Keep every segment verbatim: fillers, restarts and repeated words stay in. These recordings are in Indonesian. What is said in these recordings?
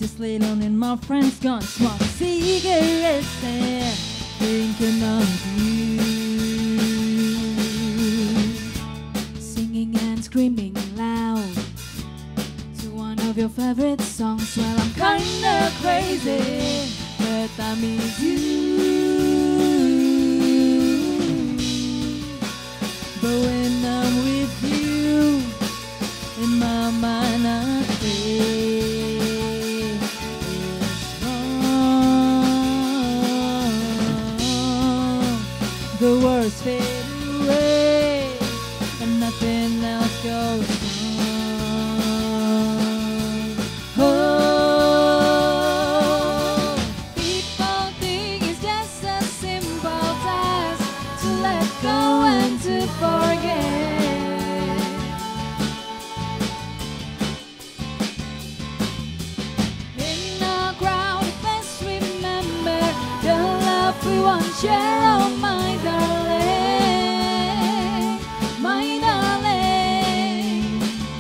just lay down and my friends gone smoke cigarettes there, thinking of you, singing and screaming loud to one of your favorite songs. Well, I'm kinda crazy, but I miss you. But when I'm with you, in my mind I think it's wrong. The words fade away and nothing else goes on. Oh, people think it's just a simple task to let go and to forget. In a crowd, let's remember the love we once shared. Oh, my darling, my darling.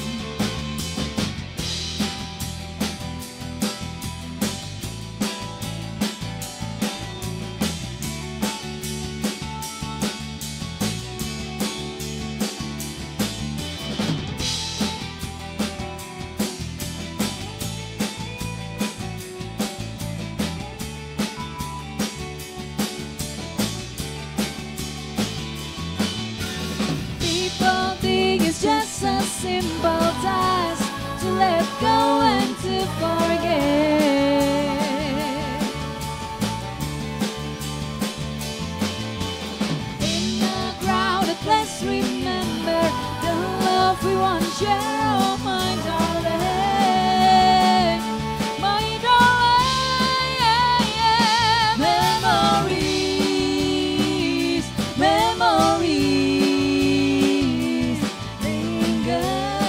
People think it's just a simple task to let go and to forget. In a crowded place, remember the love we once shared. Oh, my darling, my darling. Memories, memories linger.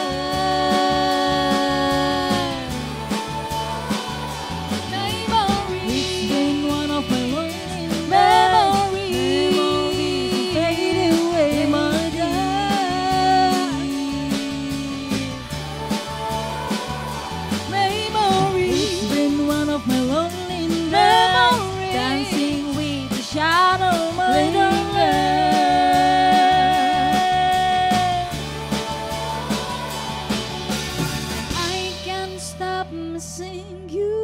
Memories, it's been one of my lonely memories. Memories fade away, my memories, it's been one of my lonely memories. Dancing with the shadow, my darling. I can't stop missing you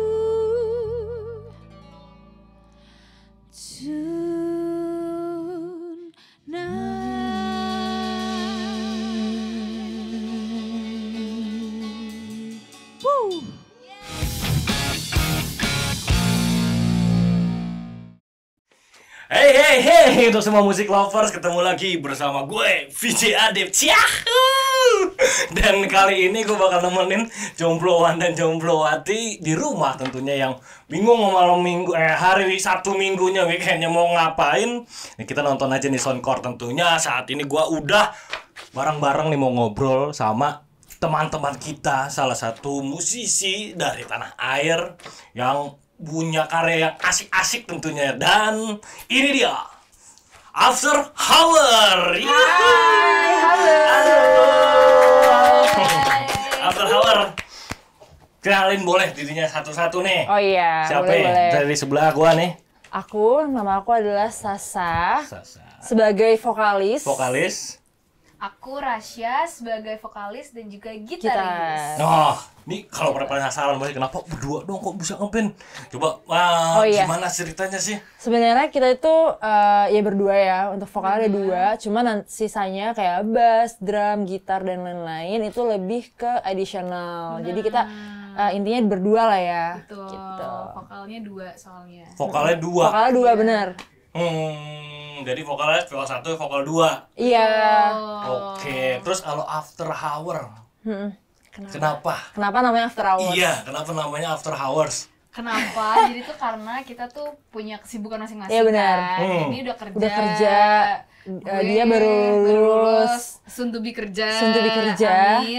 tonight. Woo! Hey hey hey, untuk semua musik lovers, ketemu lagi bersama gue V J Adib. Ciahu. Dan kali ini gue bakal nemenin jombloan dan jomblowati di rumah tentunya yang bingung mau malam minggu eh hari Sabtu minggunya weekendnya mau ngapain. Nih, kita nonton aja nih Soundcore tentunya. Saat ini gue udah bareng-bareng nih mau ngobrol sama teman-teman kita, salah satu musisi dari tanah air yang punya karya yang asik-asik tentunya. Dan ini dia After Hour. Hai, halo. Halo. After Hour. Kenalin boleh dirinya satu-satu nih. Oh iya, Siapa boleh, ya? boleh. Dari sebelah gua nih. Aku, nama aku adalah Sasa, Sasa. sebagai vokalis. Vokalis. Aku Rasya sebagai vokalis dan juga gitaris. Gitar. Oh, ini kalau pada penasaran banget kenapa berdua dong kok bisa ngeband? Coba, wah, Oh, iya. gimana ceritanya sih? Sebenarnya kita itu eh, ya berdua ya, untuk vokal ada dua, cuma nanti sisanya kayak bass, drum, gitar dan lain-lain itu lebih ke additional. Jadi kita eh, intinya berdua lah ya. Betul. Gitu. Vokalnya dua soalnya. Vokalnya dua. Vokalnya dua bener. Hmm, jadi vokalnya vokal satu, vokal dua. Iya. Oh. Oke, terus kalau After Hour, Hmm. Kenapa? kenapa? Kenapa namanya After Hours? Iya, kenapa namanya After Hours? Kenapa? Jadi tuh karena kita tuh punya kesibukan masing-masing. Iya, benar. Kan? Hmm. Ini udah kerja. Udah kerja. Gue Eh, dia baru lulus. Soon to be kerja. Soon to be kerja. Amin.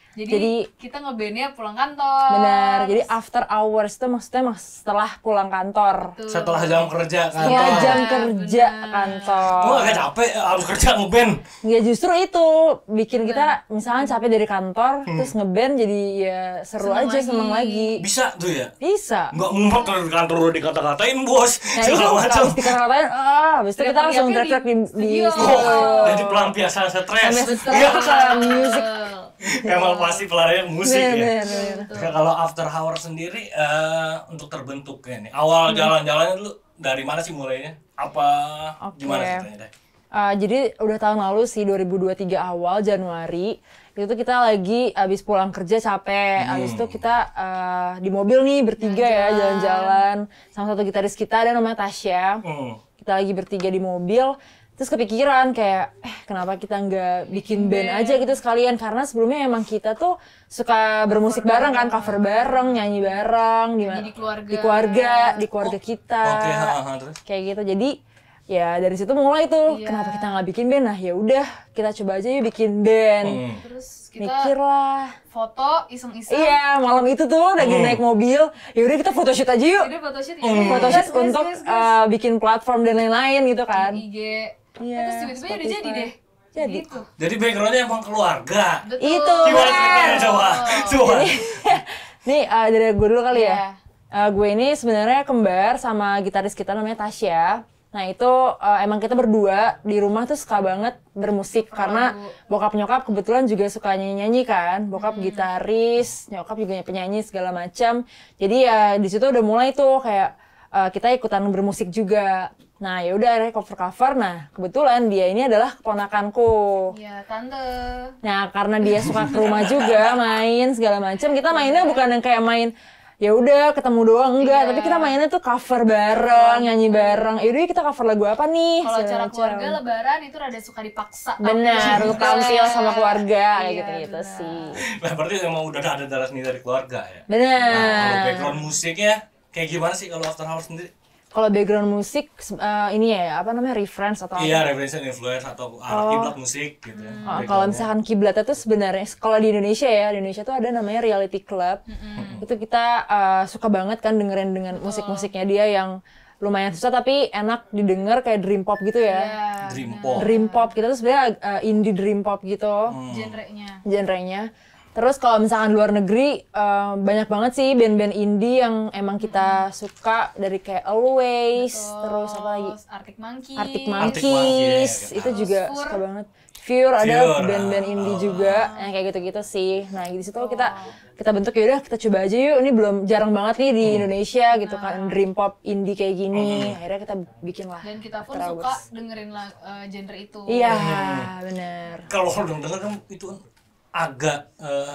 Jadi, Jadi kita ngebandnya pulang kantor. benar. Jadi after hours itu maksudnya mas setelah pulang kantor. Betul. Setelah jam kerja kantor. Setelah jam Benar, kerja benar. kantor. Gua agak capek harus kerja ngeband. Ya justru itu bikin kita misalnya capek dari kantor terus ngeband jadi ya seru Seneng aja lagi. seneng lagi. Bisa tuh ya. Bisa. Nggak mumpet dari kantor udah dikata-katain bos. Nah itu Segala macam. kalau dikata-katain, ah, habis itu kita langsung Teriak-teriaknya teriak-teriak di, di di studio. studio. Jadi pelampiasan stres. Sampai stres Iya. ke musik. Emang pasti pelarian musik ya. Bener, bener. Nah, kalau after hour sendiri eh, untuk terbentuknya nih. Hmm. Awal jalan-jalannya dulu dari mana sih mulainya? Apa Oke. gimana ceritanya deh? Uh, jadi udah tahun lalu sih dua ribu dua puluh tiga awal Januari itu tuh kita lagi abis pulang kerja capek, Hmm. abis itu kita uh, di mobil nih bertiga ya jalan-jalan sama satu gitaris kita ada namanya Tasya. Hmm. Kita lagi bertiga di mobil, terus kepikiran kayak eh kenapa kita nggak bikin band aja gitu sekalian, karena sebelumnya emang kita tuh suka bermusik bareng kan, cover bareng, nyanyi bareng di, Nyanyi di keluarga. di keluarga, di keluarga kita. Oke, ha, ha, terus? Kayak gitu. Jadi ya dari situ mulai tuh Iya. kenapa kita nggak bikin band. Nah ya udah kita coba aja yuk bikin band. Hmm. Terus kita Mikir lah. foto iseng-iseng. Iya malam itu tuh lagi Hmm. naik mobil, ya udah kita photoshoot aja yuk. Jadi photoshoot Hmm. ya. Photoshoot Gas, gas, untuk gas, gas. uh, bikin platform dan lain-lain gitu kan. I G. Iya, Terus tiba-tiba ya udah Spotify. jadi deh. Jadi. Gitu. Jadi backgroundnya emang keluarga. Betul. Itu. Gimana ceritanya coba? Coba. Nih uh, dari gue dulu kali Iya. ya. Uh, gue ini sebenarnya kembar sama gitaris kita namanya Tasya. Nah itu uh, emang kita berdua di rumah tuh suka banget bermusik karena bokap nyokap kebetulan juga suka nyanyi-nyanyi kan. Bokap gitaris, nyokap juga penyanyi segala macam. Jadi ya di situ udah mulai tuh kayak uh, kita ikutan bermusik juga. Nah ya udah akhirnya cover-cover. Nah kebetulan dia ini adalah keponakanku. Iya, tante. Nah, karena dia suka ke rumah juga, main segala macam. Kita mainnya bukan yang kayak main ya udah ketemu doang enggak, Iya. tapi kita mainnya tuh cover bareng, nyanyi bareng. Yaudah kita cover lagu apa nih? Kalau segala acara macam. keluarga lebaran itu rada suka dipaksa. Benar, tampil lu tampil sama keluarga kayak Iya, gitu-gitu benar. sih. Nah, berarti emang udah ada darah seni dari keluarga ya. Nah, Benar. kalau background musiknya kayak gimana sih kalau after hour sendiri? Kalau background musik eh, ini ya apa namanya reference atau apa? Iya, reference and influence atau arah kiblat musik gitu ya. Oh, Backgroundnya. kalau misalkan kiblatnya tuh sebenarnya kalau di Indonesia ya, di Indonesia tuh ada namanya Reality Club. Itu kita uh, suka banget kan dengerin dengan musik-musiknya dia yang lumayan susah tapi enak didengar kayak dream pop gitu ya. Iya, Dream benar. pop. Dream pop kita tuh sebenarnya uh, indie dream pop gitu Genrenya. genrenya. Terus kalau misalkan luar negeri uh, banyak banget sih band-band indie yang emang kita suka dari kayak Always, terus apa lagi? Terus Arctic Monkeys. Arctic Arctic Monkeys, Monkeys, ya, itu kita juga tahu. suka banget. Fear ada Fear, band-band ah. indie juga yang kayak gitu-gitu sih. Nah di situ kita kita bentuk ya udah kita coba aja yuk. Ini belum jarang banget nih di Indonesia gitu kan dream pop indie kayak gini. Akhirnya kita bikin lah. Dan kita pun After suka Hours. dengerin lag- eh, genre itu. Iya benar. Kalau orang denger kan itu kan agak eh,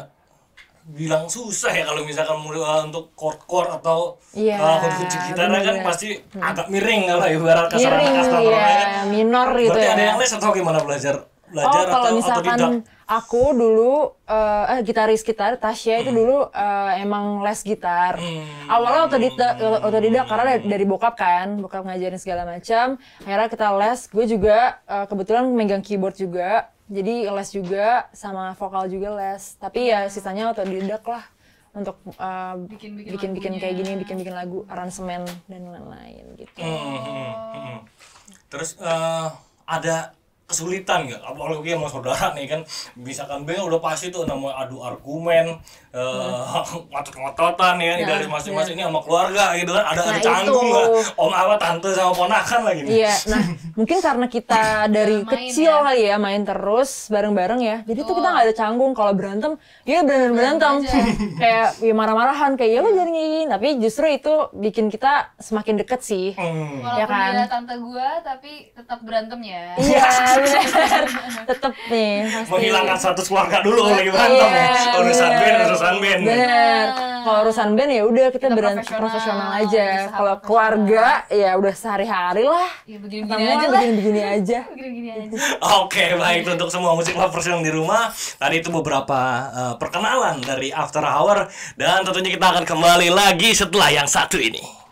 bilang susah ya kalau misalkan mulai uh, untuk chord-chord atau Iya, uh, kunci gitarnya kan bener. pasti agak miring kalau ibarat kasar Miring kasar ya, kan. minor gitu Berarti ya. ada yang les atau gimana belajar belajar Oh, kalau atau misalkan otodidak? aku dulu eh eh, gitaris kita Tasya itu dulu eh, emang les gitar. Hmm. Awalnya otodidak otodidak karena dari, dari bokap kan, bokap ngajarin segala macam. Akhirnya kita les, gue juga eh, kebetulan megang keyboard juga. Jadi les juga sama vokal juga les. Tapi ya sisanya otodidak lah untuk eh, Bikin-bikin bikin-bikin lagunya. kayak gini, bikin-bikin lagu, aransemen dan lain-lain gitu. Hmm, hmm, hmm. Terus eh, ada kesulitan nggak? Apalagi sama saudara nih kan, misalkan band udah pasti tuh namanya adu argumen, eh, ngotot-ngototan ya, Nah, dari masing-masing ini sama keluarga gitu kan, ada ada Nah, canggung itu. nggak? Om apa tante sama ponakan lagi nih. Iya, nah mungkin karena kita dari Main kecil ya. kali ya main terus bareng-bareng ya, jadi tuh kita nggak ada canggung. Kalau berantem, ya bener berantem, kayak ya marah-marahan kayak ya lo jangan gini. Tapi justru itu bikin kita semakin deket sih. Hmm. Walaupun Ya kan? dia tante gua, tapi tetap berantem ya. Iya, bener. Tetep nih pasti. Menghilangkan status keluarga dulu lagi berantem ya. Iya, Urusan bener. band, urusan band. Bener. Kalau urusan band ya udah kita, Kita beran- profesional, profesional aja. berusaha Kalau profesional. keluarga ya udah sehari-hari lah. Ya begini-begini Ketemu aja lah. begini-begini aja. Begini-begini aja. Oke, baik untuk semua musik lovers yang di rumah. Tadi itu beberapa eh, perkenalan dari After Hour dan tentunya kita akan kembali lagi setelah yang satu ini.